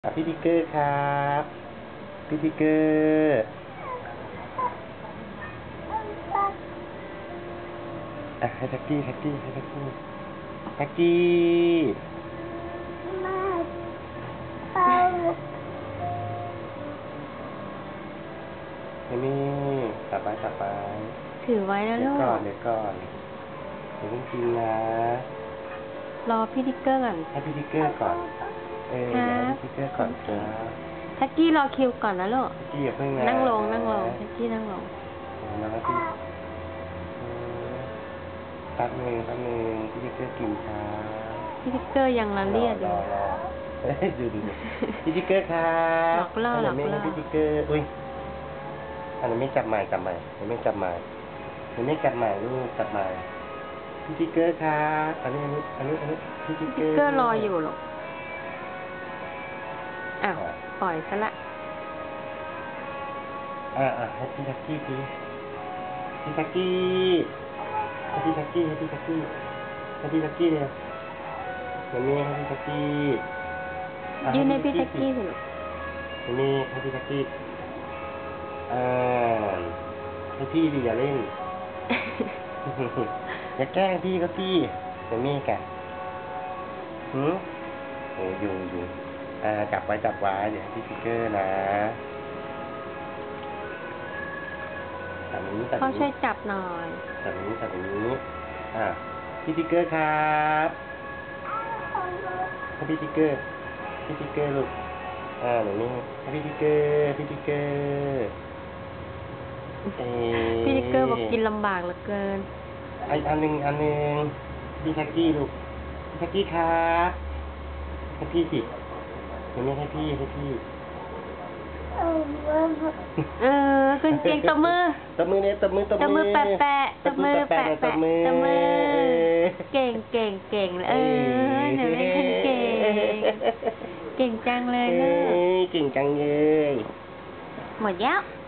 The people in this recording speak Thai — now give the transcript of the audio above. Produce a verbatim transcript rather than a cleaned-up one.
อ่ะพี่ทิกเกอร์ครับพี่ทิกเกอร์อ่ะให้แท็กกี้แท็กกี้ให้แท็กกี้แท็กกี้เฮ้ยนี่ต่อไปต่อไปถือไว้แล้วเดี๋ยลูวก่อนกเดี๋ยวก่อนเดี๋ยวเพิ่งกินนะรอพี่ทิกเกอร์ก่อนให้พี่ทิกเกอร์ก่อนเออเดี๋ยวให้พี่ทิกเกอร์ก่อนจ้าแท็กกี้รอคิวก่อนนะลูกแท็กกี้อย่าเพิ่งนะนั่งลงนั่งลงแท็กกี้นั่งลงนะพี่แป๊บนึงแป๊บนึงพี่ทิกเกอร์กินช้าพี่ทิกเกอร์ยังละเลียดอยู่เฮ้ยดูดูพี่ทิกเกอร์ครับหลอกล่อหลอกล่อพี่ทิกเกอร์อุ้ยอันนี้ไม่จับใหม่จับใหม่อันนี้ไม่จับใหม่อันนี้จับใหม่ลูกจับใหม่พี่ทิกเกอร์ครับอันนี้อันนี้อันนี้อันนี้พี่ทิกเกทิอก ร์เกอร์รออยู่หรอกอ้าวปล่อยซะละอ่าอ่าให้พี่ทักกี้ทีพี่ทักกี้ให้พี่ทักกี้ให้พี่ทักกี้ให้พี่ทักกี้เนี่ยมันมีให้พี่ทักกี้อ่ะยืนในพี่แท็กกี้สิลูกมันมีให้พี่ทักกี้อ่าให้พี่ดิอย่าเล่น อย่าแกล้งพี่ก็พี่มันมีแกหืมโอ้ยุงยุงอ่าจับไว้จับไว้เดี๋ยวพี่ทิกเกอร์นะจับนี้จับเขาช่วนี้ยจับหน่อยจับนี้จับนี้อ่าพี่ทิกเกอร์ครับให้พี่ทิกเกอร์พี่ทิกเกอร์ลูกอ่าหนูนี่ให้พี่ทิกเกอร์พี่ทิกเกอร์เอ๊ะพี่ทิกเกอร์บอกกินลำบากเหลือเกินไออันหนึ่งอันหนึ่งพี่แท็กกี้ลูกพี่แท็กกี้ครับให้พี่สิหนูนี่ให้พี่ให้พี่เออคุณเก่งตบมือตบมือเนี่ยตบมือตบตบมือแปะแปะตบมือแปะตแปะบมือตบมือเก่งเก่งเก่งเออหนูเล่นคนเก่งเก่งจังเลยเอ้ลูกยเก่งจังเลยหมดแล้ว